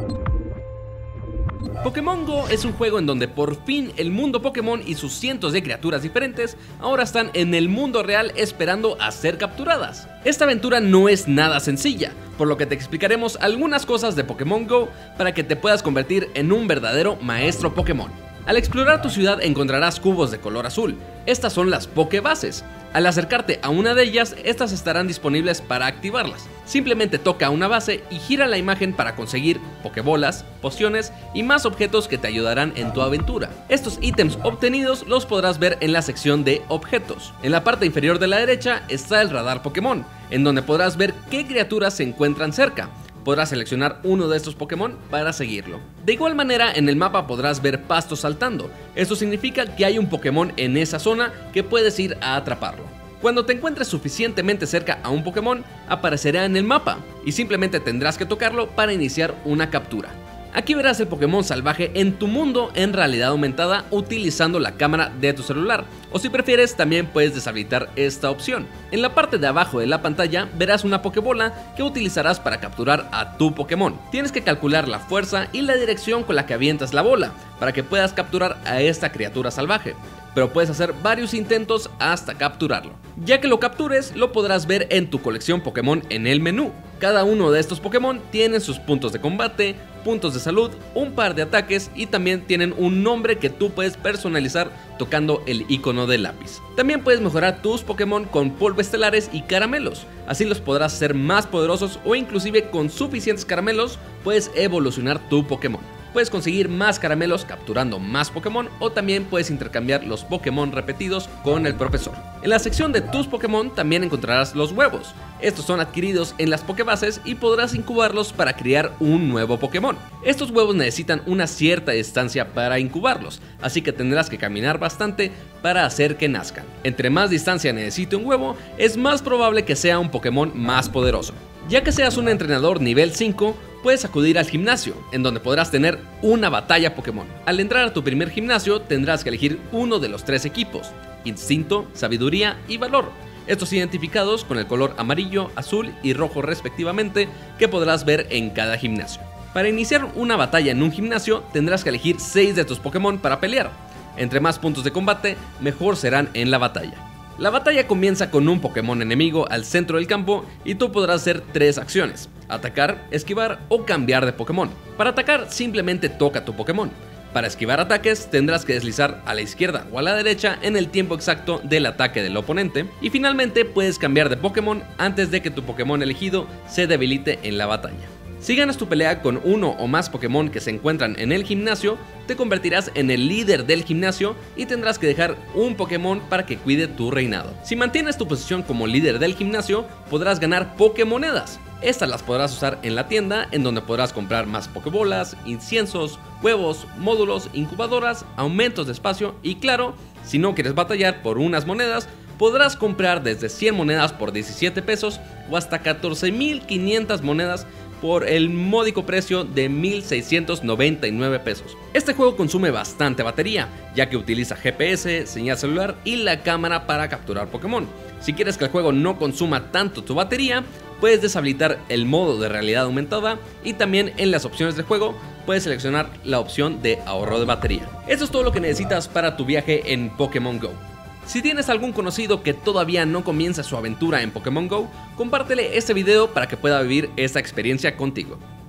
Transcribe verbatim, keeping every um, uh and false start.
Pokémon Go es un juego en donde por fin el mundo Pokémon y sus cientos de criaturas diferentes ahora están en el mundo real esperando a ser capturadas. Esta aventura no es nada sencilla, por lo que te explicaremos algunas cosas de Pokémon Go para que te puedas convertir en un verdadero maestro Pokémon. Al explorar tu ciudad encontrarás cubos de color azul, estas son las Pokébases. Al acercarte a una de ellas, estas estarán disponibles para activarlas. Simplemente toca una base y gira la imagen para conseguir Pokébolas, pociones y más objetos que te ayudarán en tu aventura. Estos ítems obtenidos los podrás ver en la sección de objetos. En la parte inferior de la derecha está el radar Pokémon, en donde podrás ver qué criaturas se encuentran cerca. Podrás seleccionar uno de estos Pokémon para seguirlo. De igual manera, en el mapa podrás ver pastos saltando. Esto significa que hay un Pokémon en esa zona que puedes ir a atraparlo. Cuando te encuentres suficientemente cerca a un Pokémon, aparecerá en el mapa y simplemente tendrás que tocarlo para iniciar una captura. Aquí verás el Pokémon salvaje en tu mundo en realidad aumentada utilizando la cámara de tu celular, o si prefieres también puedes deshabilitar esta opción. En la parte de abajo de la pantalla verás una Pokébola que utilizarás para capturar a tu Pokémon. Tienes que calcular la fuerza y la dirección con la que avientas la bola para que puedas capturar a esta criatura salvaje, pero puedes hacer varios intentos hasta capturarlo. Ya que lo captures, lo podrás ver en tu colección Pokémon en el menú. Cada uno de estos Pokémon tienen sus puntos de combate, puntos de salud, un par de ataques y también tienen un nombre que tú puedes personalizar tocando el icono de lápiz. También puedes mejorar tus Pokémon con polvo estelares y caramelos, así los podrás hacer más poderosos o inclusive con suficientes caramelos puedes evolucionar tu Pokémon. Puedes conseguir más caramelos capturando más Pokémon o también puedes intercambiar los Pokémon repetidos con el profesor. En la sección de tus Pokémon también encontrarás los huevos. Estos son adquiridos en las Pokébases y podrás incubarlos para criar un nuevo Pokémon. Estos huevos necesitan una cierta distancia para incubarlos, así que tendrás que caminar bastante para hacer que nazcan. Entre más distancia necesite un huevo, es más probable que sea un Pokémon más poderoso. Ya que seas un entrenador nivel cinco, puedes acudir al gimnasio, en donde podrás tener una batalla Pokémon. Al entrar a tu primer gimnasio, tendrás que elegir uno de los tres equipos: Instinto, Sabiduría y Valor. Estos identificados con el color amarillo, azul y rojo respectivamente, que podrás ver en cada gimnasio. Para iniciar una batalla en un gimnasio, tendrás que elegir seis de tus Pokémon para pelear. Entre más puntos de combate, mejor serán en la batalla. La batalla comienza con un Pokémon enemigo al centro del campo y tú podrás hacer tres acciones: atacar, esquivar o cambiar de Pokémon. Para atacar, simplemente toca tu Pokémon. Para esquivar ataques, tendrás que deslizar a la izquierda o a la derecha en el tiempo exacto del ataque del oponente. Y finalmente, puedes cambiar de Pokémon antes de que tu Pokémon elegido se debilite en la batalla. Si ganas tu pelea con uno o más Pokémon que se encuentran en el gimnasio, te convertirás en el líder del gimnasio y tendrás que dejar un Pokémon para que cuide tu reinado. Si mantienes tu posición como líder del gimnasio, podrás ganar Pokémonedas. Estas las podrás usar en la tienda, en donde podrás comprar más Pokébolas, inciensos, huevos, módulos, incubadoras, aumentos de espacio y claro, si no quieres batallar por unas monedas, podrás comprar desde cien monedas por diecisiete pesos o hasta catorce mil quinientas monedas por el módico precio de mil seiscientos noventa y nueve pesos. Este juego consume bastante batería, ya que utiliza G P S, señal celular y la cámara para capturar Pokémon. Si quieres que el juego no consuma tanto tu batería, puedes deshabilitar el modo de realidad aumentada y también en las opciones del juego puedes seleccionar la opción de ahorro de batería. Eso es todo lo que necesitas para tu viaje en Pokémon Go. Si tienes algún conocido que todavía no comienza su aventura en Pokémon Go, compártele este video para que pueda vivir esta experiencia contigo.